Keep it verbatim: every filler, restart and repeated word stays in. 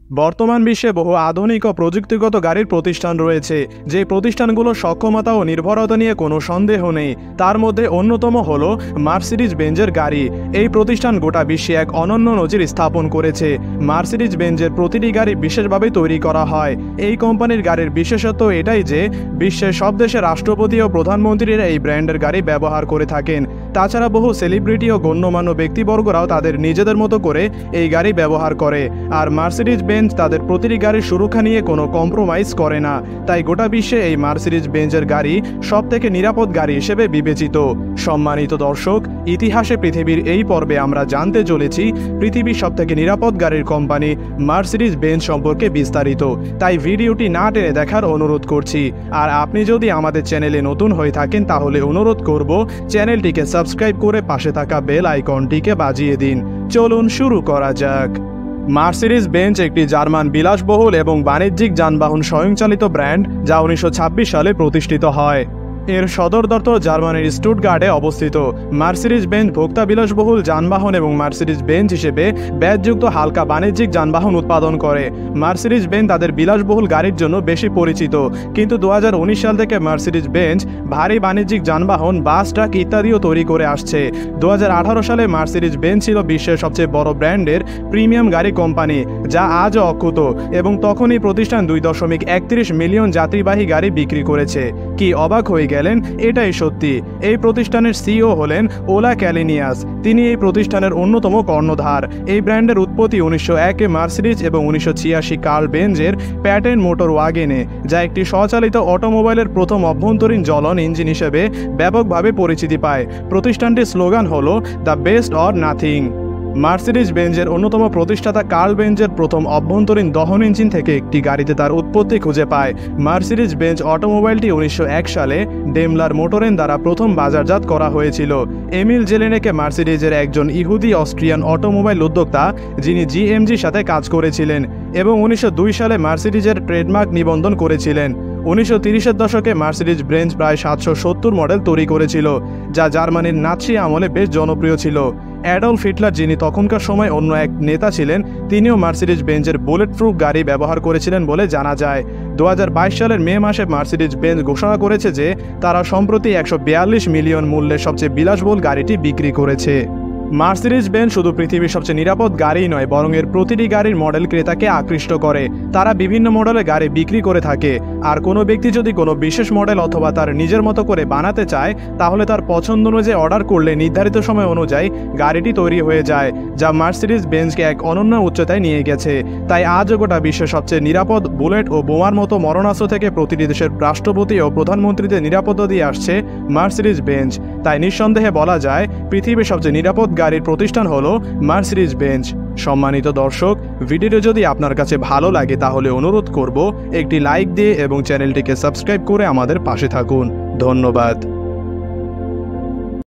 বর্তমান বিশ্বে বহু আধুনিক ও প্রযুক্তিগত গাড়ির প্রতিষ্ঠান রয়েছে, যে প্রতিষ্ঠানগুলোর সক্ষমতা ও নির্ভরতা নিয়ে কোনো সন্দেহ নেই। তার মধ্যে অন্যতম হল মার্সিডিজ বেঞ্জের গাড়ি। এই প্রতিষ্ঠান গোটা বিশ্বে এক অনন্য নজির স্থাপন করেছে। মার্সিডিজ বেঞ্জের প্রতিটি গাড়ি বিশেষভাবে তৈরি করা হয়। এই কোম্পানির গাড়ির বিশেষত্ব এটাই যে বিশ্বের সব দেশের রাষ্ট্রপতি ও প্রধানমন্ত্রীরা এই ব্র্যান্ডের গাড়ি ব্যবহার করে থাকেন। তাছাড়া বহু সেলিব্রিটি ও গণ্যমান্য ব্যক্তিবর্গরাও তাদের নিজেদের মতো করে এই গাড়ি ব্যবহার করে। আর মার্সিডিজ বেঞ্জ তাদের প্রতিটি গাড়ির সুরক্ষা নিয়ে কোনো কম্প্রোমাইজ করে না। তাই গোটা বিশ্বে এই মার্সিডিজ বেঞ্জের গাড়ি সব থেকে নিরাপদ গাড়ি হিসেবে বিবেচিত। সম্মানিত দর্শক, ইতিহাসে পৃথিবীর এই পর্বে আমরা জানতে চলেছি পৃথিবীর সব থেকে নিরাপদ গাড়ির কোম্পানি মার্সিডিজ বেঞ্জ সম্পর্কে বিস্তারিত। তাই ভিডিওটি না টেনে দেখার অনুরোধ করছি। আর আপনি যদি আমাদের চ্যানেলে নতুন হয়ে থাকেন তাহলে অনুরোধ করব চ্যানেলটিকে সাবস্ক্রাইব করে পাশে থাকা বেল আইকনটিকে বাজিয়ে দিন। চলুন শুরু করা যাক। মার্সিডিজ বেঞ্জ একটি জার্মান বিলাসবহুল এবং বাণিজ্যিক যানবাহন স্বয়ংচালিত ব্র্যান্ড, যা উনিশশো ছাব্বিশ সালে প্রতিষ্ঠিত হয়। এর সদর দপ্তর জার্মানির স্টুটগার্টে অবস্থিত। মার্সিডিজ বেঞ্জ ভোক্তা বিলাসবহুল যানবাহন এবং মার্সিডিজ বেঞ্জ হিসেবে ব্যাজযুক্ত হালকা বাণিজ্যিক যানবাহন উৎপাদন করে। মার্সিডিজ বেঞ্জ তাদের বিলাসবহুল গাড়ির জন্য বেশি পরিচিত, কিন্তু দু হাজার উনিশ সাল থেকে মার্সিডিজ বেঞ্জ ভারী বাণিজ্যিক যানবাহন, বাস, ট্রাক ইত্যাদিও তৈরি করে আসছে। দু হাজার আঠারো সালে মার্সিডিজ বেঞ্জ ছিল বিশ্বের সবচেয়ে বড় ব্র্যান্ডের প্রিমিয়াম গাড়ি কোম্পানি, যা আজও অক্ষুত, এবং তখনই প্রতিষ্ঠান দুই দশমিক একত্রিশ মিলিয়ন যাত্রীবাহী গাড়ি বিক্রি করেছে। কি অবাক হয়ে গেলেন? এটাই সত্যি। এই প্রতিষ্ঠানের সিইও হলেন ওলা ক্যালিনিয়াস। তিনি এই প্রতিষ্ঠানের অন্যতম কর্ণধার। এই ব্র্যান্ডের উৎপত্তি উনিশশো একে মার্সিডিজ এবং উনিশশো ছিয়াশি কার্ল বেঞ্জের প্যাটেন মোটর ওয়াগেনে, যা একটি স্বচালিত অটোমোবাইলের প্রথম অভ্যন্তরীণ জ্বলন ইঞ্জিন হিসেবে ব্যাপকভাবে পরিচিতি পায়। প্রতিষ্ঠানটির স্লোগান হল the best or nothing. Mercedes বেঞ্জের অন্যতম প্রতিষ্ঠাতা কার্ল বেঞ্জের প্রথম অভ্যন্তরীণ দহন ইঞ্জিন থেকে একটি গাড়িতে তার উৎপত্তি খুঁজে পায়। মার্সিডিজ বেঞ্জ অটোমোবাইলটি উনিশশো এক সালে ডেমলার মোটরেন দ্বারা প্রথম বাজারজাত করা হয়েছিল। এমিল জেলেনেকে মার্সিডিজের একজন ইহুদি অস্ট্রিয়ান অটোমোবাইল উদ্যোক্তা, যিনি জিএমজির সাথে কাজ করেছিলেন এবং উনিশশো দুই সালে মার্সিডিজের ট্রেডমার্ক নিবন্ধন করেছিলেন। উনিশশো তিরিশের দশকে মার্সিডিজ বেঞ্জ প্রায় সাতশো সত্তর মডেল তৈরি করেছিল, যা জার্মানির নাৎসি আমলে বেশ জনপ্রিয় ছিল। অ্যাডলফ হিটলার, যিনি তখনকার সময় অন্য এক নেতা ছিলেন, তিনিও মার্সিডিজ বেঞ্জের বুলেট প্রুফ গাড়ি ব্যবহার করেছিলেন বলে জানা যায়। দু হাজার বাইশ সালের মে মাসে মার্সিডিজ বেঞ্জ ঘোষণা করেছে যে তারা সম্প্রতি একশো বিয়াল্লিশ মিলিয়ন মূল্যের সবচেয়ে বিলাসবহুল গাড়িটি বিক্রি করেছে। মার্সিডিজ বেঞ্জ শুধু পৃথিবীর সবচেয়ে নিরাপদ গাড়িই নয়, বরং এর প্রতিটি গাড়ির মডেল ক্রেতাকে আকৃষ্ট করে। তারা বিভিন্ন মডেলে গাড়ি বিক্রি করে থাকে, আর কোনো ব্যক্তি যদি কোনো বিশেষ মডেল অথবা তার নিজের মতো করে বানাতে চায়, তাহলে তার পছন্দ অনুযায়ী অর্ডার করলে নির্ধারিত সময় অনুযায়ী গাড়িটি তৈরি হয়ে যায়, যা মার্সিডিজ বেঞ্জকে এক অনন্য উচ্চতায় নিয়ে গেছে। তাই আজও গোটা বিশ্বের সবচেয়ে নিরাপদ বুলেট ও বোমার মতো মরণাস্ত্র থেকে প্রতিটি দেশের রাষ্ট্রপতি ও প্রধানমন্ত্রীদের নিরাপত্তা দিয়ে আসছে মার্সিডিজ বেঞ্জ। তাই নিঃসন্দেহে বলা যায় পৃথিবীর সবচেয়ে নিরাপদ গাড়ির প্রতিষ্ঠান হলো মার্সিডিজ বেঞ্জ। সম্মানিত দর্শক, ভিডিওটি যদি আপনার কাছে ভালো লাগে তাহলে অনুরোধ করব একটি লাইক দিয়ে এবং চ্যানেলটিকে সাবস্ক্রাইব করে আমাদের পাশে থাকুন। ধন্যবাদ।